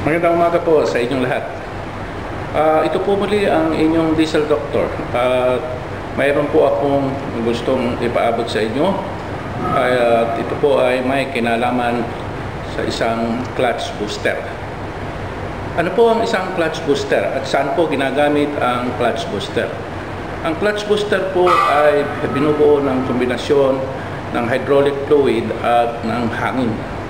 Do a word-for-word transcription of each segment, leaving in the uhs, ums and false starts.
Magandang umaga po sa inyong lahat. Uh, ito po muli ang inyong diesel doctor. Uh, mayroon po akong gustong ipaabot sa inyo. Uh, ito po ay may kinalaman sa isang clutch booster. Ano po ang isang clutch booster at saan po ginagamit ang clutch booster? Ang clutch booster po ay binubuo ng kombinasyon ng hydraulic fluid at ng hangin.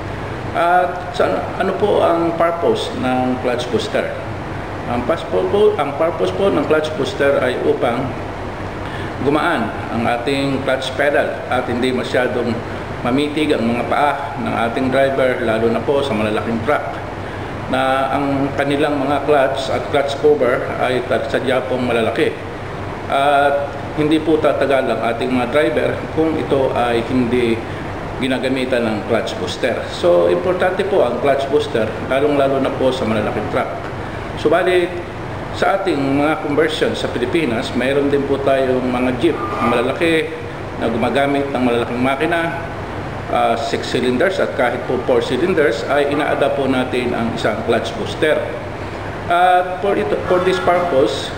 At ano po ang purpose ng clutch booster? Ang purpose po, ang purpose po ng clutch booster ay upang gumaan ang ating clutch pedal at hindi masyadong mamitig ang mga paa ng ating driver, lalo na po sa malalaking truck na ang kanilang mga clutch at clutch cover ay sadya pong malalaki. At hindi po tatagal ang ating mga driver kung ito ay hindi ginagamitan ng clutch booster. So, importante po ang clutch booster, lalong-lalo na po sa malalaking truck. Subalit, sa ating mga conversion sa Pilipinas, mayroon din po tayong mga jeep na malalaki na gumagamit ng malalaking makina, uh, six cylinders at kahit po four cylinders, ay ina-adapt po natin ang isang clutch booster. At uh, for, it, for this purpose,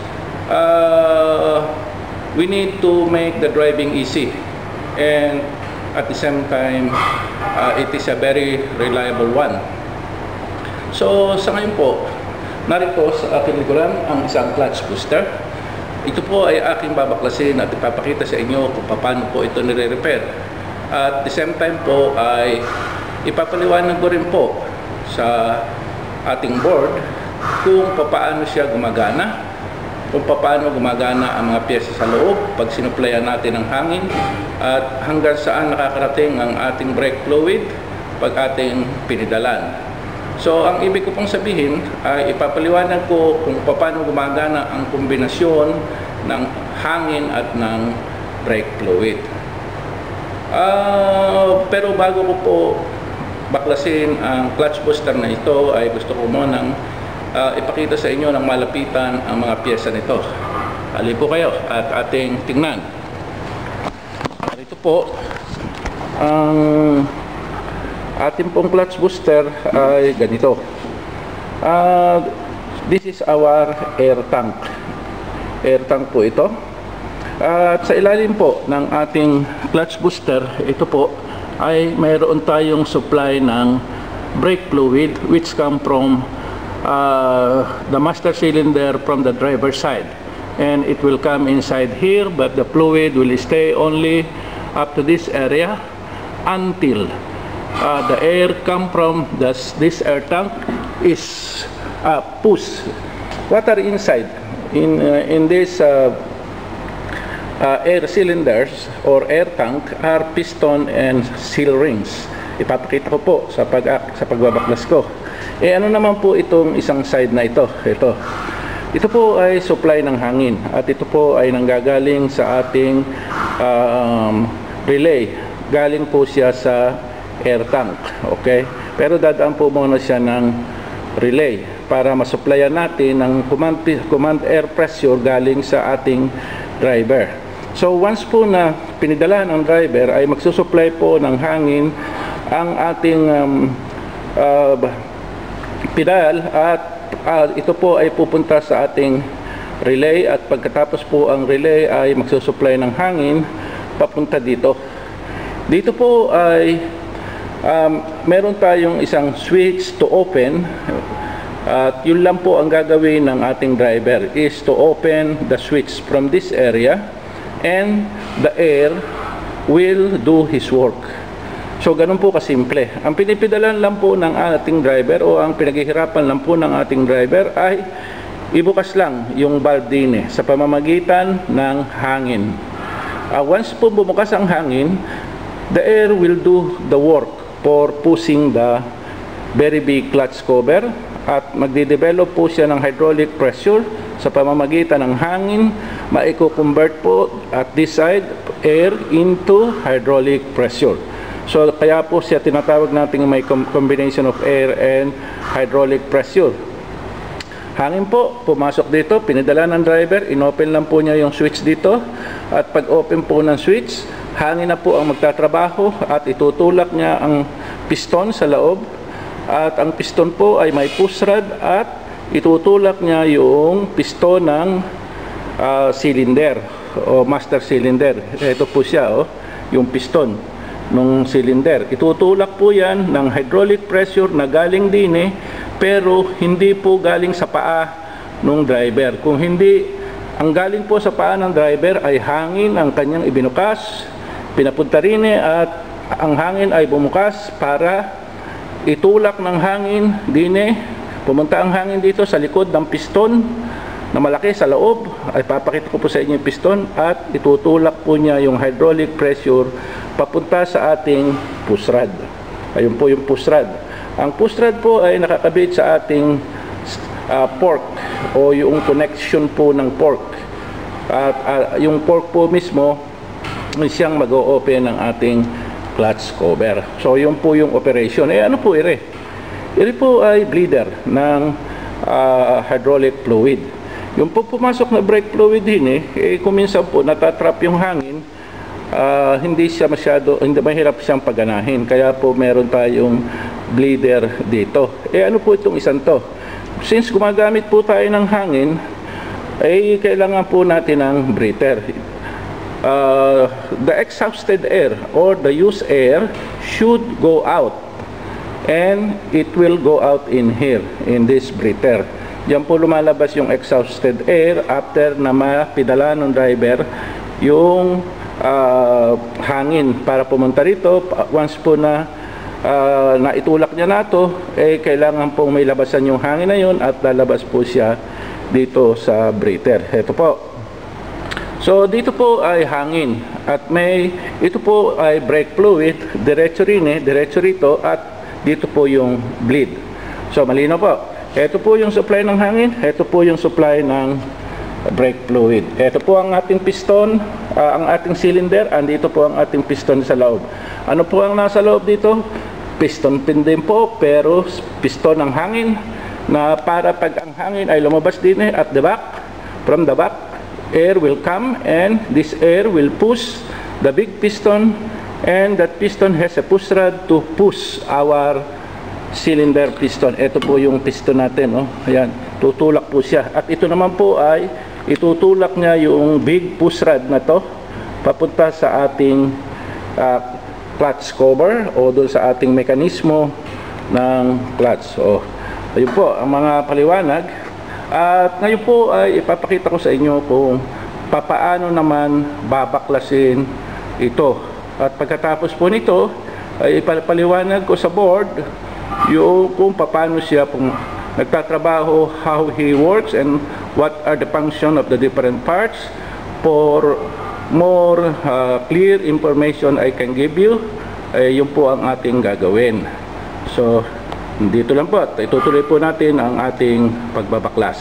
uh, we need to make the driving easy. And at the same time, uh, it is a very reliable one. So, sa ngayon po, narito sa aking likuran ang isang clutch booster. Ito po ay aking babaklasin at ipapakita sa inyo kung paano po ito nire-repair. At the same time po ay ipapaliwanag ko rin po sa ating board kung paano siya gumagana, kung paano gumagana ang mga pyesa sa loob pag sinuplayan natin ng hangin, at hanggang saan nakakarating ang ating brake fluid pag ating pinidalan. So, ang ibig ko pong sabihin ay ipapaliwanag ko kung paano gumagana ang kombinasyon ng hangin at ng brake fluid. Uh, pero bago ko po baklasin ang clutch booster na ito, ay gusto ko munang uh, ipakita sa inyo ng malapitan ang mga pyesa nito. Hali po kayo at ating tingnan. Ito po ang ating pong clutch booster ay ganito. Uh, this is our air tank. Air tank po ito. At sa ilalim po ng ating clutch booster, ito po ay mayroon tayong supply ng brake fluid which come from uh, the master cylinder from the driver's side. And it will come inside here, but the fluid will stay only up to this area until uh, the air come from this, this air tank is uh, pushed. Water inside in uh, in this uh, uh, air cylinders or air tank are piston and seal rings. Ipapakita ko po sa pag sa pagbabaklas ko. Eh ano naman po itong isang side na ito? Ito. Ito po ay supply ng hangin at ito po ay nanggagaling sa ating um, relay. Galing po siya sa air tank, okay? Pero dadaan po muna siya ng relay para masupplyan natin ng command, command air pressure galing sa ating driver. So once po na pinidala ng driver, ay magsusupply po ng hangin ang ating um, uh, pedal at Uh, ito po ay pupunta sa ating relay at pagkatapos po ang relay ay magsusupply ng hangin papunta dito. Dito po ay um, meron tayong isang switch to open at yun lang po ang gagawin ng ating driver is to open the switch from this area and the air will do his work. So, ganun po kasimple. Ang pinipidalan lang po ng ating driver o ang pinaghihirapan lang po ng ating driver ay ibukas lang yung valve din eh, sa pamamagitan ng hangin. Uh, once po bumukas ang hangin, the air will do the work for pushing the very big clutch cover at magde-develop po siya ng hydraulic pressure sa pamamagitan ng hangin. Maiko-convert po at this side air into hydraulic pressure. So, kaya po siya tinatawag natin may combination of air and hydraulic pressure. Hangin po, pumasok dito, pinidala ng driver, inopen lang po niya yung switch dito. At pag open po ng switch, hangin na po ang magtatrabaho at itutulak niya ang piston sa loob At ang piston po ay may push rod at itutulak niya yung piston ng uh, cylinder o master cylinder. Ito po siya, oh, yung piston ng cylinder. Itutulak po yan ng hydraulic pressure na galing din eh, pero hindi po galing sa paa ng driver. Kung hindi, ang galing po sa paa ng driver ay hangin ang kanyang ibinukas, pinapunta rin eh, at ang hangin ay bumukas para itulak ng hangin din eh. Pumunta ang hangin dito sa likod ng piston na malaki sa loob. Ay papakita ko po sa inyo yung piston at itutulak po niya yung hydraulic pressure papunta sa ating push rod. Ayun po yung push rod. Ang push rod po ay nakakabit sa ating uh, fork o yung connection po ng fork. At uh, yung fork po mismo ay siyang mag-o-open ng ating clutch cover. So yun po yung operation. Eh ano po ire? Ito po ay bleeder ng uh, hydraulic fluid. Yung po pumasok na brake fluid din eh, eh kung minsan po natatrap yung hangin, uh, hindi siya masyado, hindi mahirap siyang paganahin. Kaya po meron tayong bleeder dito. Eh ano po itong isang to? Since gumagamit po tayo ng hangin, eh kailangan po natin ng breather. Uh, the exhausted air or the used air should go out. And it will go out in here, in this breather. Diyan po lumalabas yung exhausted air after na mapidala ng driver yung uh, hangin para pumunta rito. Once po na uh, naitulak niya na to, eh kailangan pong may labasan yung hangin na yun at lalabas po siya dito sa breather. Ito po. So dito po ay hangin at may ito po ay brake fluid, diretso rin eh, diretso rito at dito po yung bleed. So malino po. Ito po yung supply ng hangin, ito po yung supply ng brake fluid. Ito po ang ating piston, uh, ang ating cylinder, andito po ang ating piston sa loob. Ano po ang nasa loob dito? Piston pin din po, pero piston ng hangin na para pag ang hangin ay lumabas din eh, at the back, from the back, air will come and this air will push the big piston. And that piston has a push rod to push our cylinder piston. Ito po yung piston natin, oh. Ayan, tutulak po siya. At ito naman po ay itutulak niya yung big push rod na to papunta sa ating uh, clutch cover o doon sa ating mekanismo ng clutch. So, ayun po ang mga paliwanag. At ngayon po ay ipapakita ko sa inyo kung papaano naman babaklasin ito. At pagkatapos po nito, ay ipapaliwanag ko sa board yung kung paano siya pong nagtatrabaho, how he works, and what are the function of the different parts. For more uh, clear information I can give you, ay yun po ang ating gagawin. So, dito lang po. Itutuloy po natin ang ating pagbabaklas.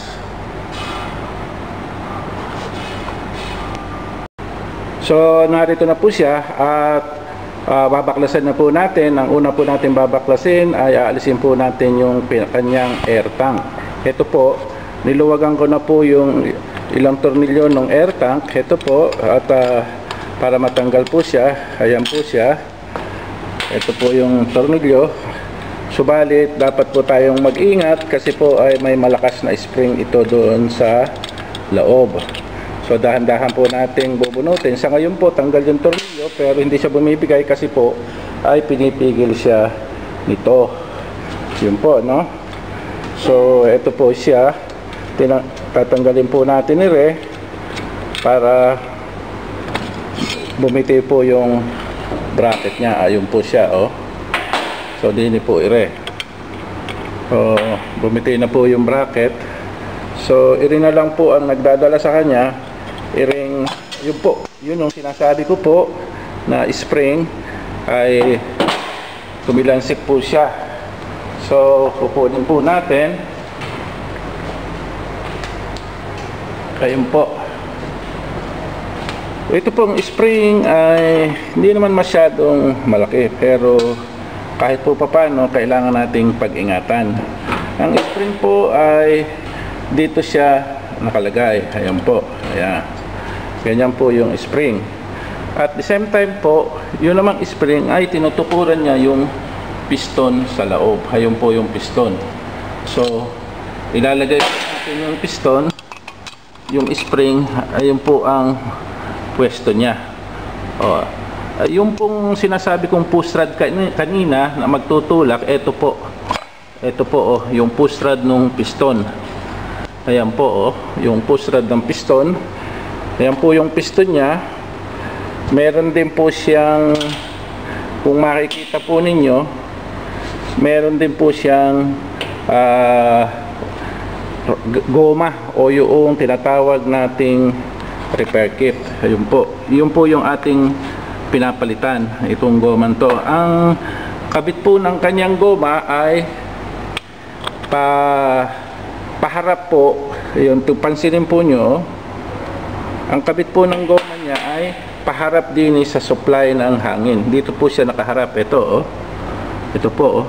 So narito na po siya at uh, babaklasin na po natin. Ang una po natin babaklasin ay aalisin po natin yung kanyang air tank. Ito po, niluwagan ko na po yung ilang tornilyo ng air tank. Ito po, at uh, para matanggal po siya, ayan po siya. Ito po yung tornilyo. Subalit, dapat po tayong mag-ingat kasi po ay may malakas na spring ito doon sa loob. So dahan-dahan po nating bubunutin. Sa ngayon po tanggal yung tornilyo pero hindi siya bumibigay kasi po ay pinipigil siya nito. Yun po, no? So ito po siya. Tina tatanggalin po natin ire para bumiti po yung bracket niya. Ayun po siya, oh. So dini po ire. So bumiti na po yung bracket. So ire na lang po ang nagdadala sa kanya. Iring, yun po, yun yung sinasabi ko po na spring ay kumilansik po siya. So kukunin po natin. Ayun po. Ito pong spring ay hindi naman masyadong malaki pero kahit po paano kailangan nating pag-ingatan. Ang spring po ay dito siya nakalagay. Ayan po. Ayan. Ganyan po yung spring. At the same time po, yun namang spring ay tinutukuran niya yung piston sa loob. Ayun po yung piston. So, ilalagay po natin yung piston, yung spring, ayun po ang pwesto niya. O, yung pong sinasabi kong push rod kanina na magtutulak, ito po. Ito po, oh, yung push rod ng piston. Ayan po, oh, yung push rod ng piston. Ayan po yung piston niya. Meron din po siyang, kung makikita po ninyo, meron din po siyang uh, goma o yung tinatawag nating repair kit. Ayun po. Yun po yung ating pinapalitan, itong goman to. Ang kabit po ng kanyang goma ay pa paharap po. Ayun, pansinin po nyo, ang kabit po ng goma niya ay paharap din sa supply ng hangin. Dito po siya nakaharap. Ito, oh. Ito po, oh.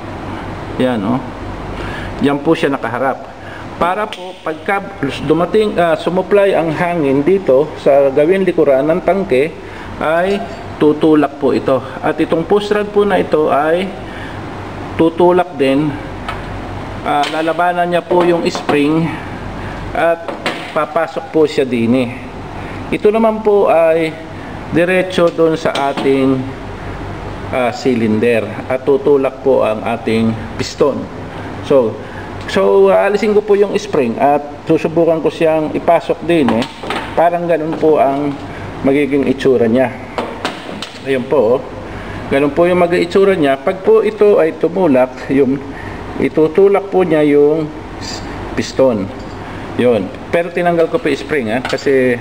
Yan, oh. Yan po siya nakaharap. Para po pagka dumating, uh, sumupply ang hangin dito sa gawing likuran ng tangke, ay tutulak po ito. At itong push rod po na ito ay tutulak din. Uh, lalabanan niya po yung spring at papasok po siya din. Ito naman po ay diretso doon sa ating uh, cylinder at tutulak po ang ating piston. So, so uh, alisin ko po yung spring at susubukan ko siyang ipasok din, eh. Parang ganun po ang magiging itsura niya. Ayun po, oh. Ganun po yung mag-itsura niya. Pag po ito ay tumulak, yung itutulak po niya yung piston. Yun. Pero tinanggal ko po yung spring, ha? Kasi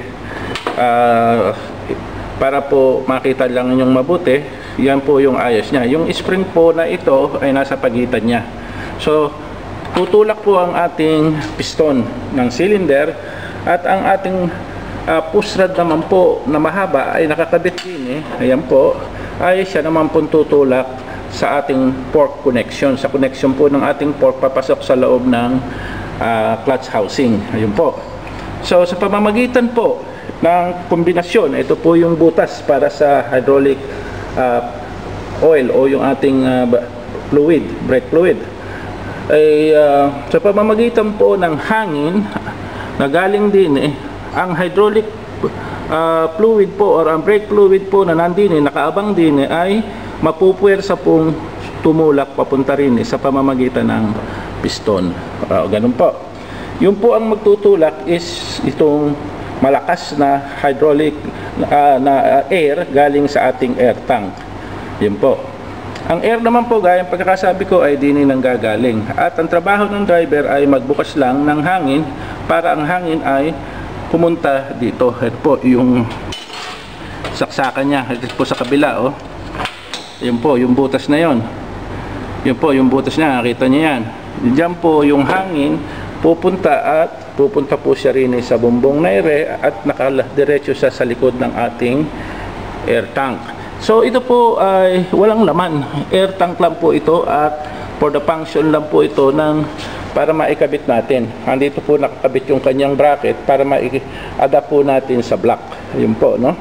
uh, para po makita lang yung mabuti, yan po yung ayos niya. Yung spring po na ito ay nasa pagitan niya. So, tutulak po ang ating piston ng cylinder at ang ating uh, push rod naman po na mahaba ay nakakabit din, eh. Ayan po, ay siya naman po tutulak sa ating fork connection. Sa connection po ng ating fork papasok sa loob ng uh, clutch housing. Ayun po. So, sa pamamagitan po ng kombinasyon, ito po yung butas para sa hydraulic uh, oil o yung ating uh, fluid, brake fluid. Ay uh, sa pamamagitan po ng hangin na galing din, eh, ang hydraulic uh, fluid po or ang brake fluid po na nandini, nakaabang din, eh, ay mapupuwersa pong tumulak papunta rin, eh, sa pamamagitan ng piston. Uh, ganun po. Yung po ang magtutulak is itong malakas na hydraulic uh, na uh, air galing sa ating air tank. Yun po. Ang air naman po, gaya ng pagkakasabi ko, ay dini nang gagaling. At ang trabaho ng driver ay magbukas lang ng hangin para ang hangin ay pumunta dito. Ito po yung saksakan niya. Ito po sa kabila, oh. Yun po, yung butas na yon. Yun po, yung butas niya. Nakita niyo yan. Diyan po yung hangin pupunta at pupunta po siya rin sa bumbong na ere at nakadiretso siya sa likod ng ating air tank. So ito po ay walang laman, air tank lang po ito at for the function lang po ito ng para maikabit natin. Andito po nakakabit yung kanyang bracket para ma-adapt po natin sa block. Yun po, no?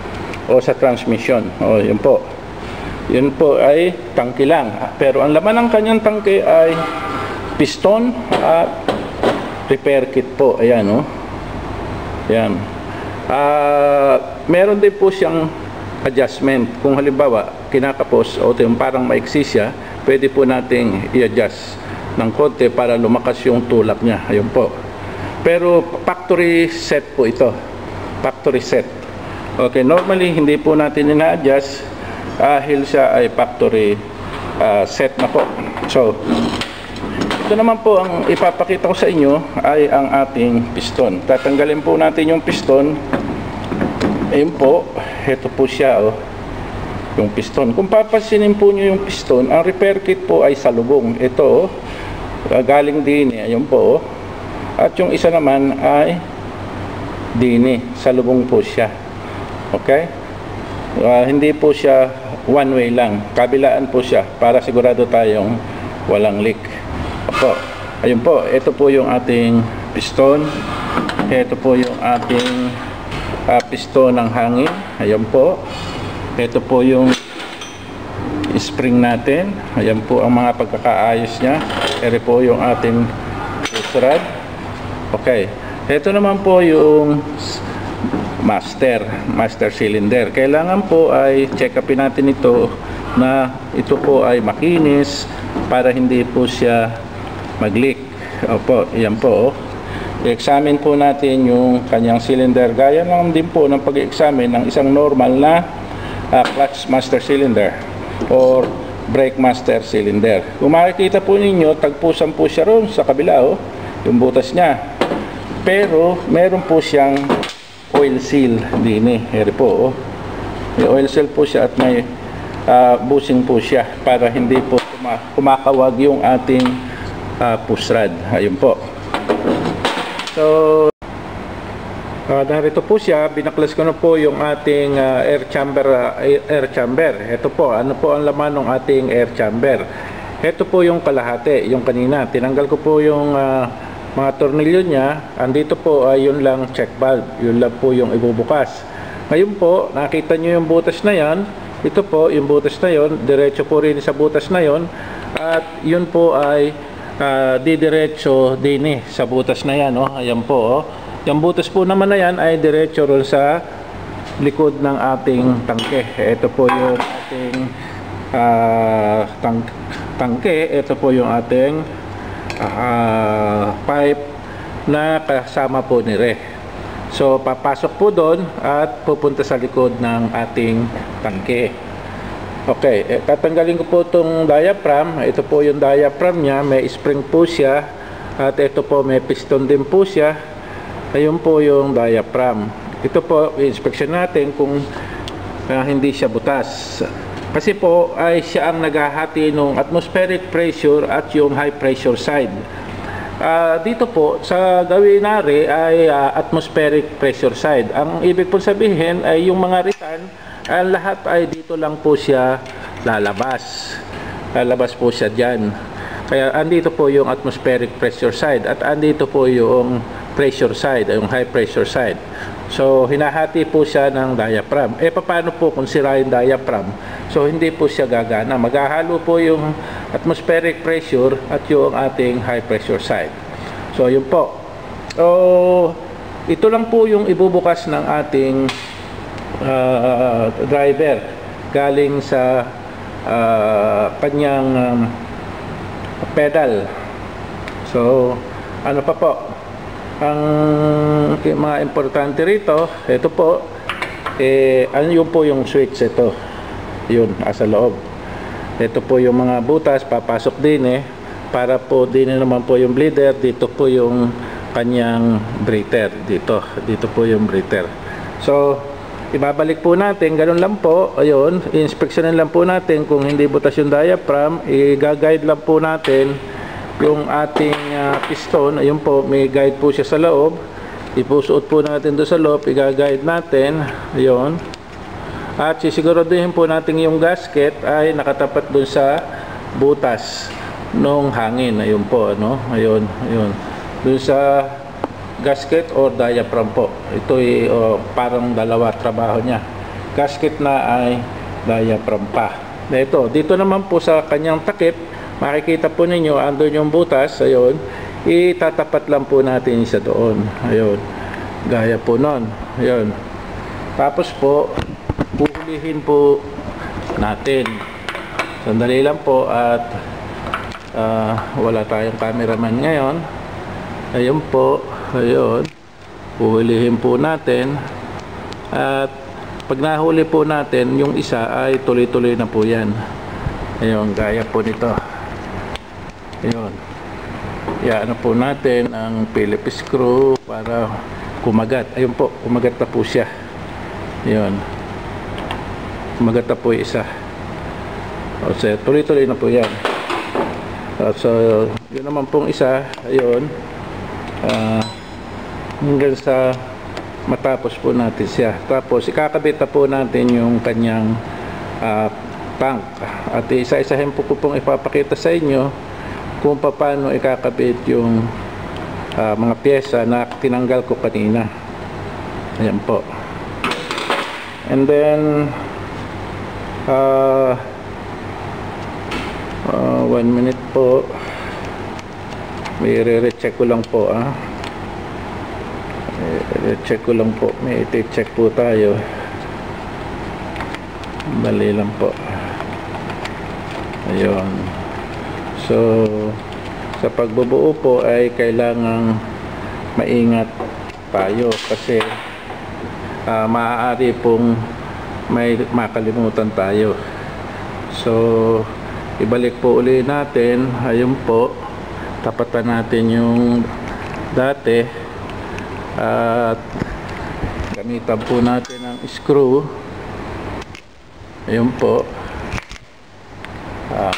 O sa transmission. O yun po. Yun po ay tangke lang. Pero ang laman ng kanyang tangke ay piston at repair kit po. Ayan, no? Ayan. Uh, meron din po siyang adjustment. Kung halimbawa kinakapos o yung parang maiksi siya, pwede po nating i-adjust ng konti para lumakas yung tulak niya. Ayun po. Pero factory set po ito. Factory set. Okay, normally hindi po natin ina-adjust dahil siya ay factory uh, set na po. So, ito naman po ang ipapakita ko sa inyo ay ang ating piston. Tatanggalin po natin yung piston. Ayun po, ito po siya, oh, yung piston. Kung papasinin po nyo yung piston, ang repair kit po ay salubong. Ito, oh, galing din, eh. Ayun po, oh. At yung isa naman ay dini, salubong po siya. Okay? Uh, hindi po siya one way lang. Kabilaan po siya para sigurado tayong walang leak. Opo. Ayun po, ito po yung ating piston. Ito po yung ating Uh, piston ng hangin. Ayun po. Ito po yung spring natin. Ayan po ang mga pagkakaayos niya. Ere po yung ating rod. Okay. Ito naman po yung master, master cylinder. Kailangan po ay check upin natin ito na ito po ay makinis para hindi po siya mag-leak. Opo, yan po. I-examine po natin yung kanyang cylinder. Gaya lang din po ng pag-examine ng isang normal na uh, clutch master cylinder or brake master cylinder. Kung makikita po ninyo, tagpusan po siya ron sa kabila, oh, yung butas niya. Pero meron po siyang oil seal din eh. Here po, oh. May oil seal po siya at may uh, bushing po siya para hindi po kumakawag yung ating uh, push rod. Ayun po. So, uh, narito po siya. Binaklas ko na po yung ating uh, air chamber. Uh, air chamber. Ito po. Ano po ang laman ng ating air chamber? Ito po yung kalahati. Yung kanina. Tinanggal ko po yung uh, mga tornilyo niya. Andito po ay uh, yun lang check valve. Yun lang po yung ibubukas. Ngayon po, nakita nyo yung butas na yan. Ito po, yung butas na yon, diretso po rin sa butas na yon. At yun po ay Uh, didiretso din eh sa butas na yan, oh. Ayan po, oh. Yung butas po naman na yan ay diretso ron sa likod ng ating tangke. Ito po yung ating uh, tang tangke. Ito po yung ating uh, pipe na kasama po ni Re. So papasok po doon at pupunta sa likod ng ating tangke. Okay, eh, tatanggalin ko po itong diaphragm. Ito po yung diaphragm niya. May spring po siya. At ito po may piston din po siya. Ayun po yung diaphragm. Ito po, i-inspection natin kung uh, hindi siya butas. Kasi po ay siya ang naghahati ng atmospheric pressure at yung high pressure side. Uh, dito po, sa gawinari ay uh, atmospheric pressure side. Ang ibig po sabihin ay yung mga ritan, ang lahat ay dito lang po siya lalabas. Lalabas po siya dyan. Kaya andito po yung atmospheric pressure side at andito po yung pressure side, yung high pressure side. So hinahati po siya ng diaphragm. Eh paano po kung sira yung diaphragm? So hindi po siya gagana. Maghahalo po yung atmospheric pressure at yung ating high pressure side. So yun po. So ito lang po yung ibubukas ng ating Uh, driver galing sa uh, kanyang um, pedal. So ano pa po ang mga importante rito? Ito po eh, ano yun po yung switch. Ito yun, asa loob. Ito po yung mga butas papasok din eh, para po din naman po yung bleeder. Dito po yung kanyang breather. Dito, dito po yung breather. So ibabalik po natin, ganun lang po. Ayun, inspeksyonin lang po natin kung hindi butas yung diaphragm. I-guide lang po natin yung ating uh, piston. Ayun po, may guide po siya sa loob. Ipusuot po natin doon sa loob, i-guide natin. Ayun. At sisiguraduhin po natin yung gasket ay nakatapat doon sa butas nung hangin. Ayun po, ano? Ayun, ayun. Doon sa gasket or diaphragm po. Ito ay oh, parang dalawa trabaho niya. Gasket na ay diaphragm pa. Na ito, dito naman po sa kanyang takip, makikita po ninyo andun yung butas. Ayun, itatapat lang po natin isa doon. Ayun, gaya po nun. Ayun. Tapos po puhulihin po natin. Sandali lang po at uh, wala tayong cameraman ngayon. Ayun po. Ayun, puhulihin po natin. At pag nahuli po natin, yung isa ay tuloy-tuloy na po yan. Ayun, gaya po nito. Ayun, iano po natin ang Phillips screw para kumagat. Ayun po, kumagat na po siya. Ayun, kumagat na po yung isa. O, so, tuloy-tuloy na po yan. So yun naman pong isa. Ayun, uh, hanggang sa matapos po natin siya. Tapos ikakabit na po natin yung kanyang uh, tank. At isa-isahin po ko pong ipapakita sa inyo kung paano ikakabit yung uh, mga pyesa na tinanggal ko kanina. Ayan po. And then uh, Uh, one minute po. May re-recheck ko lang po ah. Re-check ko lang po. May iti-check po tayo. Bali lang po. Ayun. So, sa pagbubuo po ay kailangang maingat tayo kasi uh, maaari pong may makalimutan tayo. So, ibalik po uli natin. Ayun po. Tapatan natin yung dati. At gamitan po natin ang screw. Ayun po. Ah.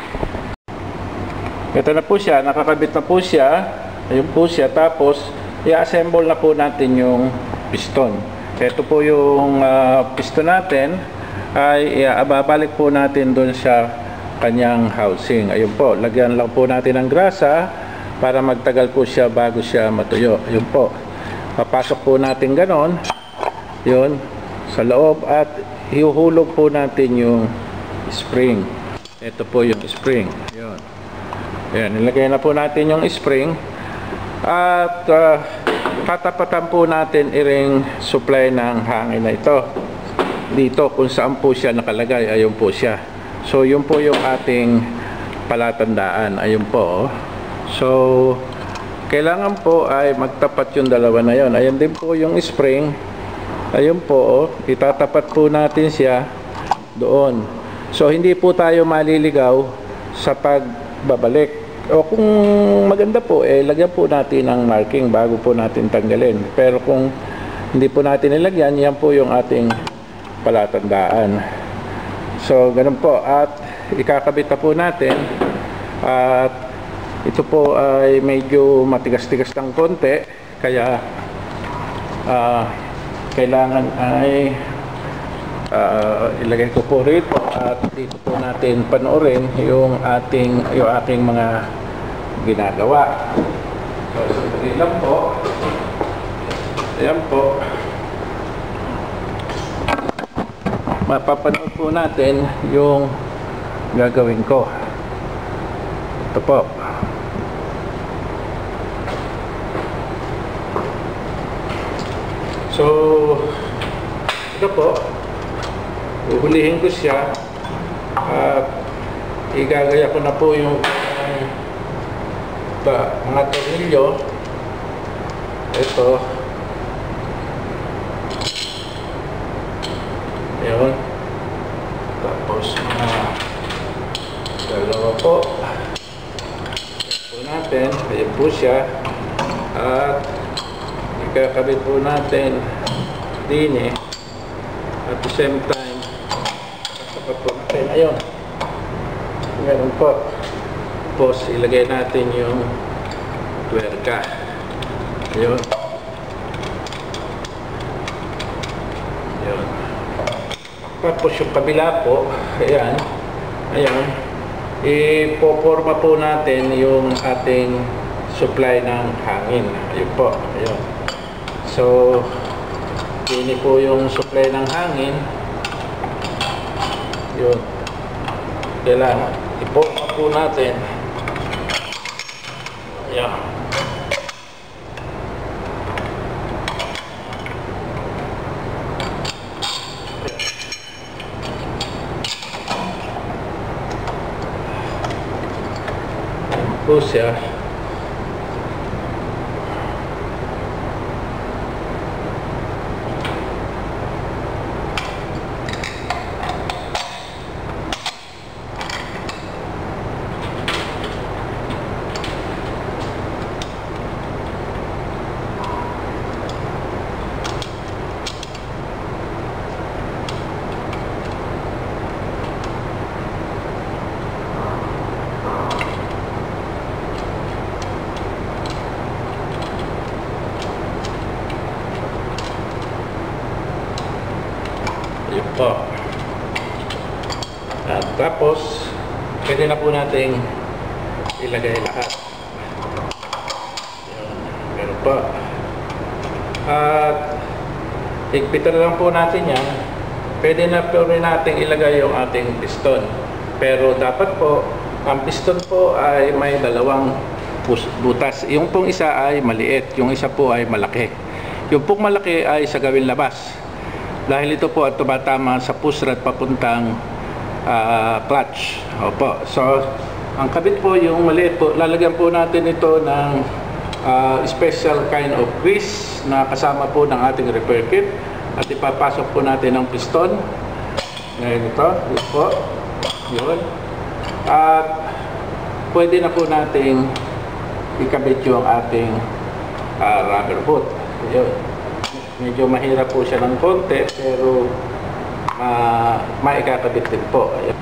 Ito na po siya. Nakakabit na po siya. Ayun po siya. Tapos, i-assemble na po natin yung piston. Ito po yung uh, piston natin. Ay babalik po natin doon sa kanyang housing. Ayun po. Lagyan lang po natin ng grasa para magtagal po siya bago siya matuyo. Ayun po. Papasok po natin ganon. Yun. Sa loob at hihuhulog po natin yung spring. Ito po yung spring. Yun. Ayan. Nilagay na po natin yung spring. At uh, tatapatan po natin iring supply ng hangin na ito dito kung saan po siya nakalagay. Ayun po siya. So yun po yung ating palatandaan. Ayun po. So kailangan po ay magtapat yung dalawa na yon. Ayun din po yung spring. Ayun po. Itatapat po natin siya doon. So hindi po tayo maliligaw sa pagbabalik. O kung maganda po, eh, lagyan po natin ng marking bago po natin tanggalin. Pero kung hindi po natin nilagyan, yan po yung ating palatandaan. So, ganun po. At ikakabit na po natin. At ito po ay medyo matigas-tigas ng konti. Kaya, uh, kailangan ay uh, ilagay ko po rito. At dito po natin panoorin yung ating, yung ating mga ginagawa. So, sandali lang po. Ayan po. Mapapanood po natin yung gagawin ko. Ito po. So, ito po. Uhulihin ko siya. At igagaya ko na po yung ba, mga tornilyo. Ito. Ayun. Tapos mga dalawa po. Po natin. Ayun po siya. At ikakabit po natin din eh. At the same time kasapat po natin. Ayun. Ganun po. Tapos ilagay natin yung tuwerka. Ayun. Ayun. Tapos yung kabila po, ayan. Ayan. Ipoporma po natin yung ating supply ng hangin. Ayun po. Ayun. So, ini po yung supply ng hangin. Yun. Kailangan ipoporma po natin. Yeah. Po siya. Yun po. At tapos, pwede na po nating ilagay lahat. Yun. Ganun po. At higpitan na lang po natin yan. Pwede na po rin natin ilagay yung ating piston. Pero dapat po, Ang piston po ay may dalawang butas. Yung pong isa ay maliit, yung isa po ay malaki. Yung pong malaki ay sa gawing labas. Dahil ito po at tumatama sa push rod papuntang uh, clutch. Opo. So, ang kabit po yung maliit po, lalagyan po natin ito ng uh, special kind of grease na kasama po ng ating repair kit. At ipapasok po natin ang piston. Ngayon ito, ito po. Yun. At pwede na po nating ikabit yung ating uh, rubber boot. Yun. Medyo mahirap po siya ng konti, pero uh, maikakabit din po. Ayan.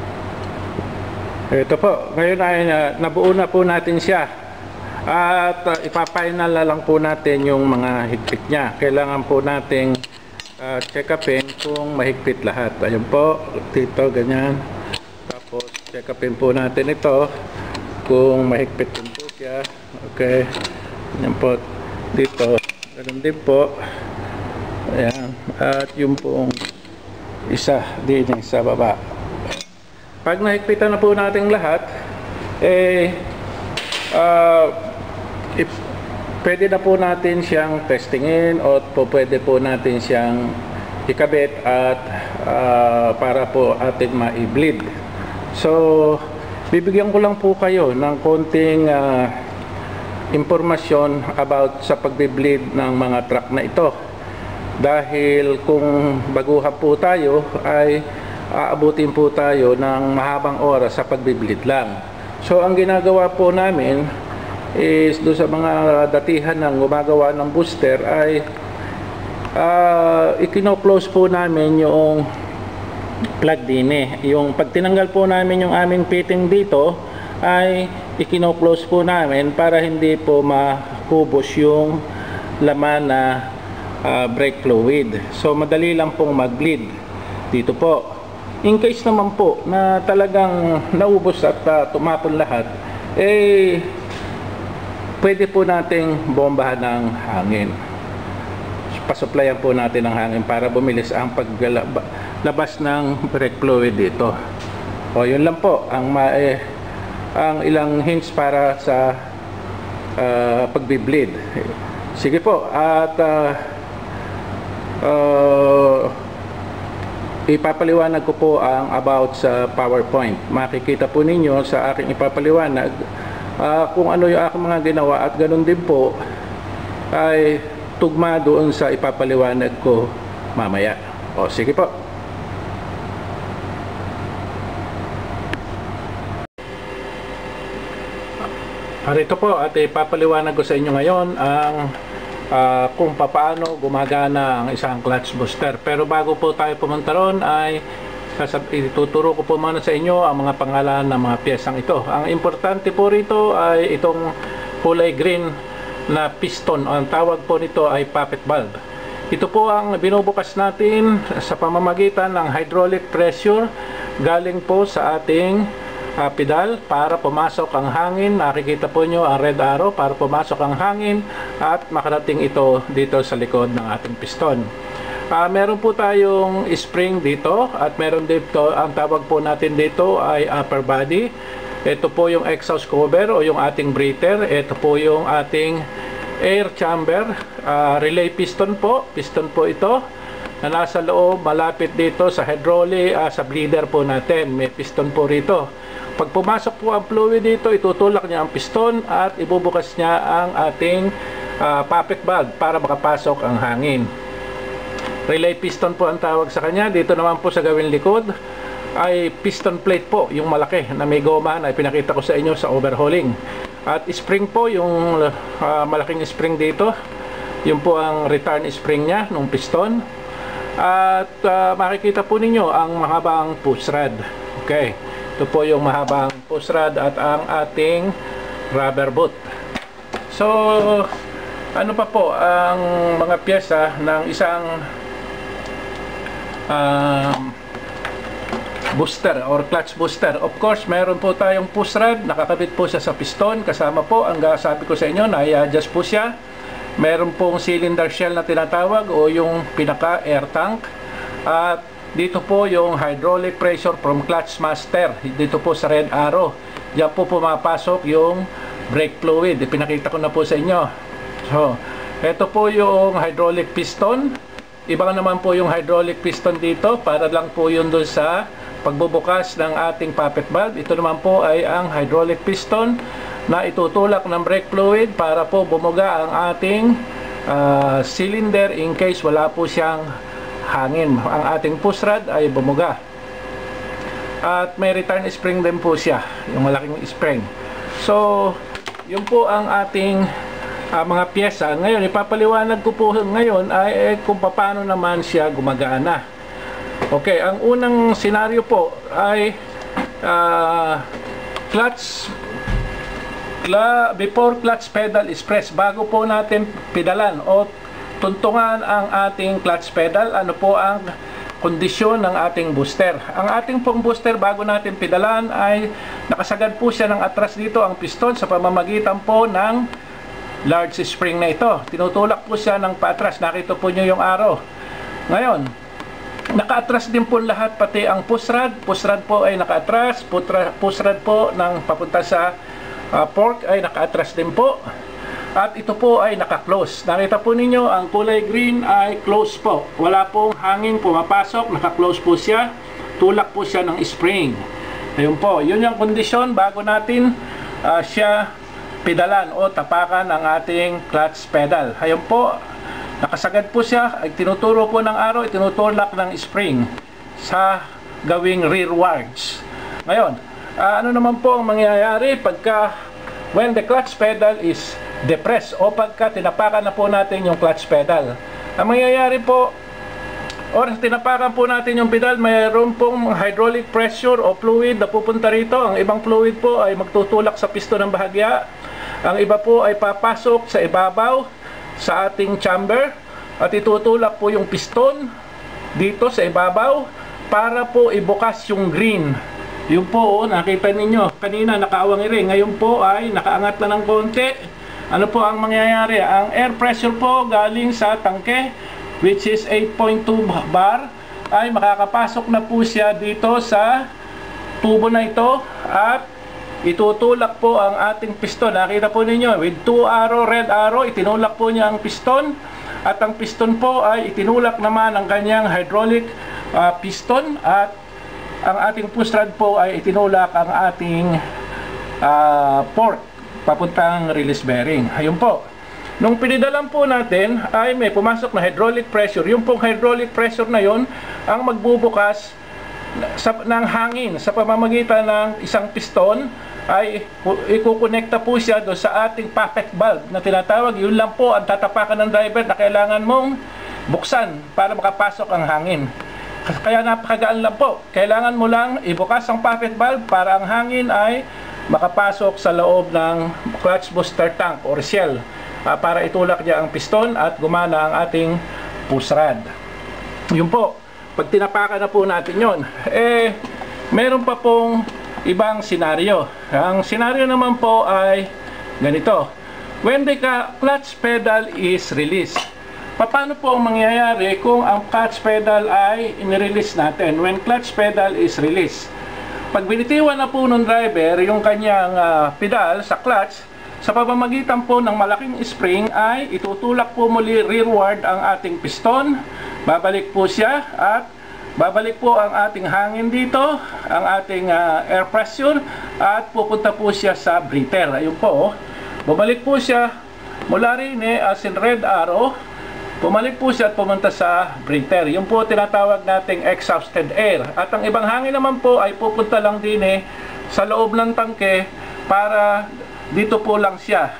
Ito po, ngayon ay uh, nabuo na po natin siya. At uh, ipapainal na lang po natin yung mga higpit niya. Kailangan po nating uh, check upin kung mahigpit lahat. Ayun po, dito, ganyan. Tapos check upin po natin ito kung mahigpit din po siya. Okay. Yan po, dito. Ganun din po. Ayan. At yung pong isa din sa baba. Pag nahigpitan na po natin lahat, eh, uh, if, pwede na po natin siyang testingin o po pwede po natin siyang ikabit at uh, para po atin ma-bleed. So, bibigyan ko lang po kayo ng konting uh, impormasyon about sa pagbe-bleed ng mga truck na ito. Dahil kung baguhan po tayo ay aabutin po tayo ng mahabang oras sa pagbe-bleed lang. So ang ginagawa po namin is do sa mga datihan ng gumagawa ng booster ay uh, ikino-close po namin yung plug din eh. Yung pag tinanggal po namin yung aming fitting dito ay ikino-close po namin para hindi po mahubos yung laman na uh, brake fluid. So madali lang pong mag-bleed dito po. In case naman po na talagang naubos at uh, tumapon lahat, eh pwede po nating bombahan ng hangin. Pasuplayan po natin ng hangin para bumilis ang paglabas ng brake fluid dito. O yun lang po ang ma eh, ang ilang hints para sa uh, pagbi-bleed. Sige po, at uh, uh, ipapaliwanag ko po ang about sa PowerPoint. Makikita po ninyo sa aking ipapaliwanag uh, kung ano yung aking mga ginawa at ganun din po ay tugma doon sa ipapaliwanag ko mamaya. O sige po. Arito po at ipapaliwanag ko sa inyo ngayon ang uh, kung paano gumagana ang isang clutch booster. Pero bago po tayo pumunta ron ay ituturo ko po muna sa inyo ang mga pangalan ng mga piyesang ito. Ang importante po rito ay itong kulay green na piston. Ang tawag po nito ay poppet valve. Ito po ang binubukas natin sa pamamagitan ng hydraulic pressure galing po sa ating Uh, pedal para pumasok ang hangin. Nakikita po nyo ang red arrow para pumasok ang hangin at makarating ito dito sa likod ng ating piston. Uh, meron po tayong spring dito at meron dito, ang tawag po natin dito ay upper body. Ito po yung exhaust cover o yung ating breather. Ito po yung ating air chamber. Uh, relay piston po. Piston po ito na nasa loob malapit dito sa hydraulic, uh, sa bleeder po natin. May piston po rito. Pag pumasok po ang fluid dito, itutulak niya ang piston at ibubukas niya ang ating uh, poppet valve para makapasok ang hangin. Relay piston po ang tawag sa kanya. Dito naman po sa gawing likod ay piston plate po, yung malaki na may goma na ipinakita ko sa inyo sa overhauling. At spring po, yung uh, malaking spring dito. Yun po ang return spring niya, nung piston. At uh, makikita po ninyo ang mahabang push rod. Okay. Ito po yung mahabang push rod at ang ating rubber boot. So, ano pa po ang mga pyesa ng isang um, booster or clutch booster? Of course, meron po tayong push rod. Nakakabit po siya sa piston. Kasama po, ang sabi ko sa inyo, na-adjust po siya. Meron pong cylinder shell na tinatawag o yung pinaka air tank. At dito po yung hydraulic pressure from clutch master. Dito po sa red arrow. Diyan po pumapasok yung brake fluid. Pinakita ko na po sa inyo. So, ito po yung hydraulic piston. Iba naman po yung hydraulic piston dito. Para lang po yun doon sa pagbubukas ng ating poppet valve. Ito naman po ay ang hydraulic piston na itutulak ng brake fluid para po bumuga ang ating uh, cylinder in case wala po siyang hangin. Ang ating push rod ay bumuga. At may return spring din po siya, yung malaking spring. So, yun po ang ating uh, mga pyesa. Ngayon, ipapaliwanag ko po ngayon ay eh, kung paano naman siya gumagana. Okay, ang unang senaryo po ay uh, clutch cl before clutch pedal is pressed. Bago po natin pedalan o tuntungan ang ating clutch pedal, ano po ang kondisyon ng ating booster. Ang ating pong booster bago natin pedalan ay nakasagad po siya ng atras dito ang piston sa pamamagitan po ng large spring na ito. Tinutulak po siya ng patras. Nakita po nyo yung arrow. Ngayon, naka-atras din po lahat pati ang push rod. Push rod po ay naka-atras. Push rod po ng papunta sa uh, fork ay naka-atras din po. At ito po ay naka-close. Nakita po ninyo, ang kulay green ay close po. Wala pong hangin pumapasok, naka-close po siya. Tulak po siya ng spring. Ayun po, yun yung kondisyon bago natin uh, siya pedalan o tapakan ang ating clutch pedal. Ayun po, nakasagad po siya. Ay tinuturo po ng arrow, tinutulak ng spring sa gawing rearwards. Ngayon, uh, ano naman po ang mangyayari pagka when the clutch pedal is depress o pagka tinapakan na po natin yung clutch pedal? Ang mangyayari po, or tinapakan po natin yung pedal, mayroon pong hydraulic pressure o fluid na pupunta rito. Ang ibang fluid po ay magtutulak sa piston ng bahagya. Ang iba po ay papasok sa ibabaw sa ating chamber at itutulak po yung piston dito sa ibabaw para po ibukas yung green. Yung po, oh, nakita ninyo, kanina nakaawang rin, ngayon po ay nakaangat na ng konti. Ano po ang mangyayari? Ang air pressure po galing sa tangke, which is eight point two bar, ay makakapasok na po siya dito sa tubo na ito at itutulak po ang ating piston. Nakita po ninyo, with two arrow, red arrow, itinulak po niya ang piston at ang piston po ay itinulak naman ang kanyang hydraulic uh, piston at ang ating push rod po ay itinulak ang ating uh, fork papuntang release bearing. Ayun po. Nung pinidalan po natin ay may pumasok na hydraulic pressure. Yung pong hydraulic pressure na yon ang magbubukas sa, ng hangin sa pamamagitan ng isang piston ay ikukonekta po siya do sa ating poppet valve na tinatawag. Yun lang po ang tatapakan ng driver na kailangan mong buksan para makapasok ang hangin. Kaya napakagaan lang po. Kailangan mo lang ibukas ang poppet valve para ang hangin ay makapasok sa loob ng clutch booster tank or shell uh, para itulak niya ang piston at gumana ang ating push rod. Yun po, pag tinapakan na po natin yon, eh meron pa pong ibang senaryo. Ang senaryo naman po ay ganito. When the clutch pedal is released, paano po ang mangyayari kung ang clutch pedal ay in-release natin? When clutch pedal is released, pag binitiwan na po ng driver yung kanyang uh, pedal sa clutch, sa pamamagitan po ng malaking spring ay itutulak po muli rearward ang ating piston. Babalik po siya at babalik po ang ating hangin dito, ang ating uh, air pressure at pupunta po siya sa breather. Ayun po, oh. Bumalik po siya mula rin eh, as in red arrow. Bumalik po siya at pumunta sa breather. Yung po tinatawag nating exhausted air. At ang ibang hangin naman po ay pupunta lang din eh sa loob ng tangke para dito po lang siya.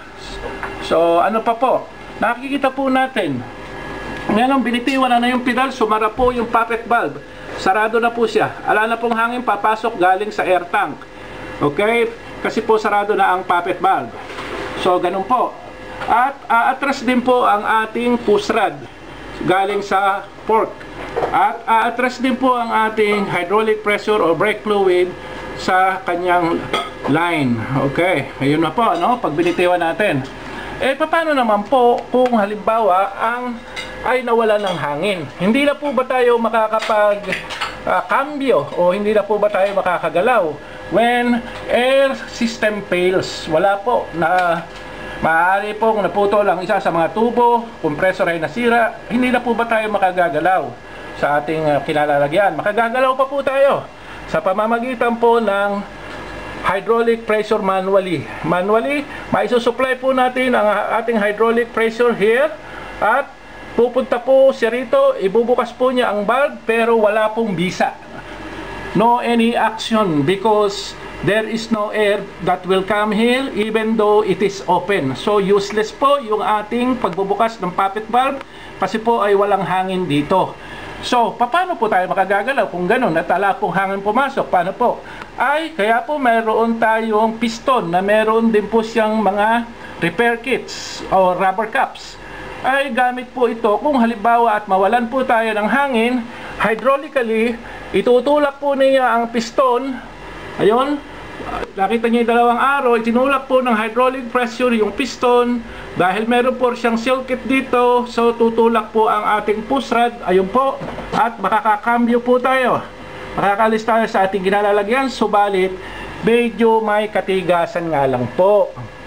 So ano pa po? Nakikita po natin. Ngayon binitiwan na na yung pedal, sumara po yung poppet valve. Sarado na po siya. Ala na pong hangin papasok galing sa air tank. Okay? Kasi po sarado na ang poppet valve. So ganun po. At aatras din po ang ating push rod galing sa fork. At aatras din po ang ating hydraulic pressure o brake fluid sa kanyang line. Okay, ayun na po, no? Pag binitiwan natin. Eh, paano naman po kung halimbawa ang ay nawala ng hangin? Hindi na po ba tayo makakapag uh, cambio o hindi na po ba tayo makakagalaw when air system fails? Wala po, na maaari pong naputol ang isa sa mga tubo, compressor ay nasira, hindi na po ba tayo makagagalaw sa ating uh, kinalalagyan? Makagagalaw pa po tayo sa pamamagitan po ng hydraulic pressure manually. Manually, maisusupply po natin ang ating hydraulic pressure here at pupunta po siya rito, ibubukas po niya ang valve pero wala pong bisa. No any action because there is no air that will come here even though it is open. So useless po yung ating pagbubukas ng poppet valve kasi po ay walang hangin dito. So paano po tayo makagagalaw kung ganun at wala pong hangin pumasok? Paano po? Ay kaya po mayroon tayong piston na meron din po siyang mga repair kits o rubber caps. Ay gamit po ito kung halimbawa at mawalan po tayo ng hangin, hydraulically itutulak po niya ang piston. Ayun, nakita niyo yung dalawang arrow, itinulak po ng hydraulic pressure yung piston dahil meron po siyang seal kit dito. So tutulak po ang ating push rod, ayun po, at makakakambyo po tayo, makakalis tayo sa ating kinalalagyan, subalit medyo may katigasan nga lang po.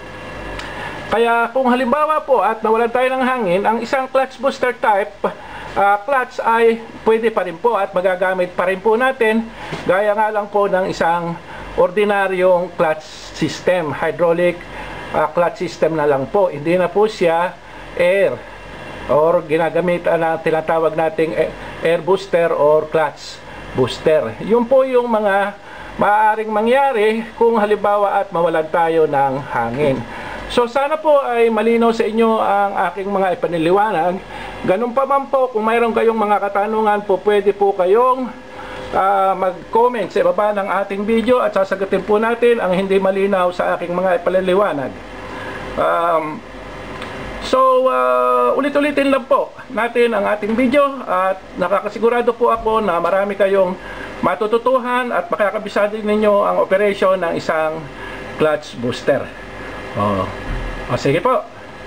Kaya kung halimbawa po at nawalan tayo ng hangin, ang isang clutch booster type uh, clutch ay pwede pa rin po at magagamit pa rin po natin, gaya nga lang po ng isang ordinaryong clutch system, hydraulic uh, clutch system na lang po. Hindi na po siya air or ginagamit na tinatawag nating air booster or clutch booster. Yun po yung mga maaaring mangyari kung halimbawa at mawalan tayo ng hangin. So sana po ay malinaw sa inyo ang aking mga ipaniliwanag. Ganun pa man po, kung mayroon kayong mga katanungan po, pwede po kayong uh, mag-comment sa ibaba ng ating video at sasagutin po natin ang hindi malinaw sa aking mga ipaniliwanag. Um, so uh, ulit-ulitin lang po natin ang ating video at nakakasigurado po ako na marami kayong matututuhan at makakabisado ninyo ang operation ng isang clutch booster. Oh. O sige po.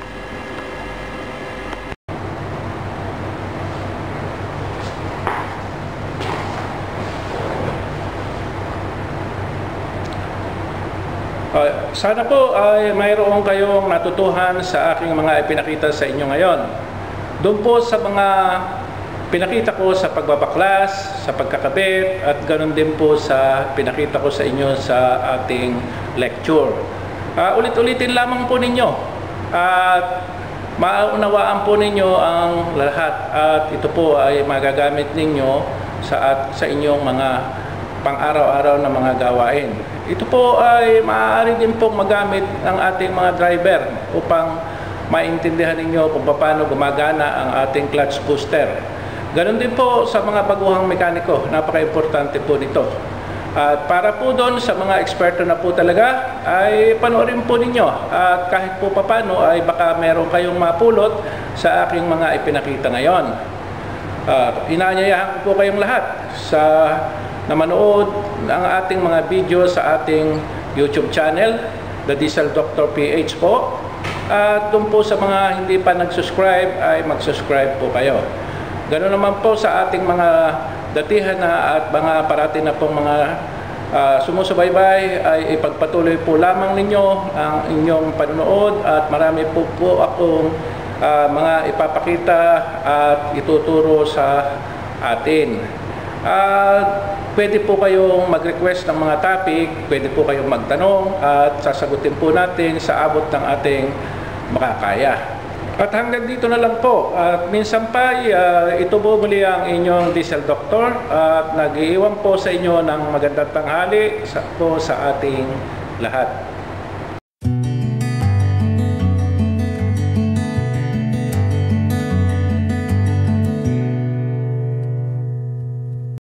Uh, sana po ay mayroon kayong natutuhan sa aking mga ipinakita sa inyo ngayon. Doon po sa mga pinakita ko sa pagbabaklas, sa pagkakabit, at ganoon din po sa pinakita ko sa inyo sa ating lecture. Uh, ulit-ulitin lamang po ninyo at maunawaan po ninyo ang lahat at ito po ay magagamit ninyo sa, at, sa inyong mga pang-araw-araw na mga gawain. Ito po ay maaari din pong magamit ng ating mga driver upang maintindihan ninyo kung paano gumagana ang ating clutch booster. Ganon din po sa mga baguhang mekaniko, napaka-importante po nito. At para po doon sa mga eksperto na po talaga, ay panoorin po ninyo. At kahit po papano ay baka meron kayong mapulot sa aking mga ipinakita ngayon. Uh, inaanyayahan ko po kayong lahat sa na manood ng ating mga video sa ating YouTube channel, The Diesel Doctor P H po. At doon po sa mga hindi pa nag-subscribe ay mag-subscribe po kayo. Ganoon naman po sa ating mga datihan na at mga parati na pong mga uh, sumusubaybay ay ipagpatuloy po lamang ninyo ang inyong panonood at marami po po akong uh, mga ipapakita at ituturo sa atin. Uh, pwede po kayong mag-request ng mga topic, pwede po kayong magtanong at sasagutin po natin sa abot ng ating makakaya. At hanggang dito na lang po. At minsan pa, uh, ito po muli ang inyong Diesel Doctor. At nag-iiwan po sa inyo ng magandang tanghali sa, po sa ating lahat.